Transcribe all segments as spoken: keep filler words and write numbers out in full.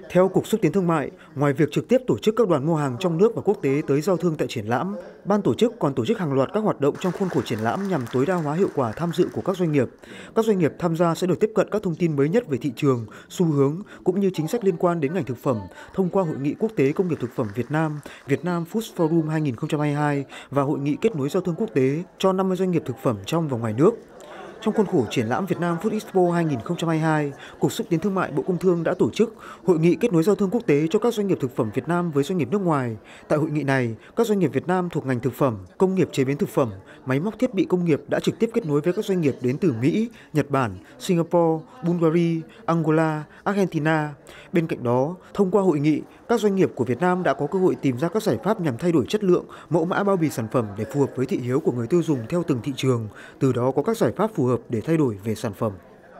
Theo Cục Xúc tiến Thương mại, ngoài việc trực tiếp tổ chức các đoàn mua hàng trong nước và quốc tế tới giao thương tại triển lãm, ban tổ chức còn tổ chức hàng loạt các hoạt động trong khuôn khổ triển lãm nhằm tối đa hóa hiệu quả tham dự của các doanh nghiệp. Các doanh nghiệp tham gia sẽ được tiếp cận các thông tin mới nhất về thị trường, xu hướng cũng như chính sách liên quan đến ngành thực phẩm thông qua Hội nghị Quốc tế Công nghiệp thực phẩm Việt Nam, Việt Nam Food Forum hai nghìn không trăm hai mươi hai và Hội nghị kết nối giao thương quốc tế cho năm mươi doanh nghiệp thực phẩm trong và ngoài nước. Trong khuôn khổ triển lãm Việt Nam Food Expo hai nghìn không trăm hai mươi hai, Cục Xúc tiến Thương mại Bộ Công Thương đã tổ chức Hội nghị kết nối giao thương quốc tế cho các doanh nghiệp thực phẩm Việt Nam với doanh nghiệp nước ngoài. Tại hội nghị này, các doanh nghiệp Việt Nam thuộc ngành thực phẩm, công nghiệp chế biến thực phẩm, máy móc thiết bị công nghiệp đã trực tiếp kết nối với các doanh nghiệp đến từ Mỹ, Nhật Bản, Singapore, Bulgaria, Angola, Argentina. Bên cạnh đó, thông qua hội nghị, các doanh nghiệp của Việt Nam đã có cơ hội tìm ra các giải pháp nhằm thay đổi chất lượng, mẫu mã bao bì sản phẩm để phù hợp với thị hiếu của người tiêu dùng theo từng thị trường, từ đó có các giải pháp phù hợp để thay đổi về sản phẩm.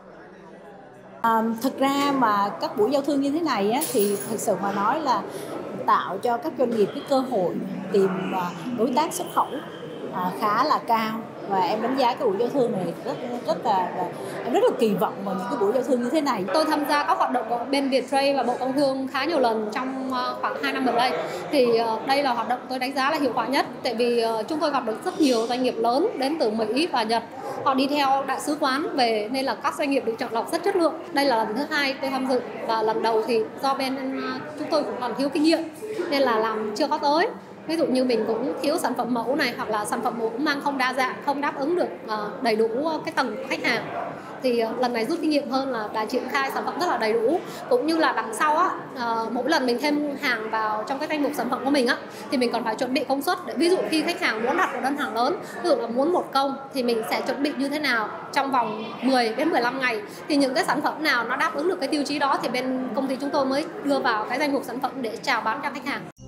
À, thực ra mà các buổi giao thương như thế này á, thì thực sự mà nói là tạo cho các doanh nghiệp cái cơ hội tìm đối tác xuất khẩu à, khá là cao, và em đánh giá cái buổi giao thương này rất rất là, là em rất là kỳ vọng vào những cái buổi giao thương như thế này. Tôi tham gia các hoạt động của bên Viettrade và Bộ Công Thương khá nhiều lần trong khoảng hai năm gần đây. Thì đây là hoạt động tôi đánh giá là hiệu quả nhất, tại vì chúng tôi gặp được rất nhiều doanh nghiệp lớn đến từ Mỹ và Nhật. Họ đi theo đại sứ quán về nên là các doanh nghiệp được chọn lọc rất chất lượng. Đây là lần thứ hai tôi tham dự, và lần đầu thì do bên chúng tôi cũng còn thiếu kinh nghiệm nên là làm chưa có tới. Ví dụ như mình cũng thiếu sản phẩm mẫu này, hoặc là sản phẩm mẫu cũng mang không đa dạng, không đáp ứng được đầy đủ cái tầng của khách hàng. Thì lần này rút kinh nghiệm hơn là đã triển khai sản phẩm rất là đầy đủ, cũng như là đằng sau á, mỗi lần mình thêm hàng vào trong cái danh mục sản phẩm của mình á, thì mình còn phải chuẩn bị công suất để ví dụ khi khách hàng muốn đặt một đơn hàng lớn, ví dụ là muốn một công, thì mình sẽ chuẩn bị như thế nào trong vòng mười đến mười lăm ngày, thì những cái sản phẩm nào nó đáp ứng được cái tiêu chí đó thì bên công ty chúng tôi mới đưa vào cái danh mục sản phẩm để chào bán cho khách hàng.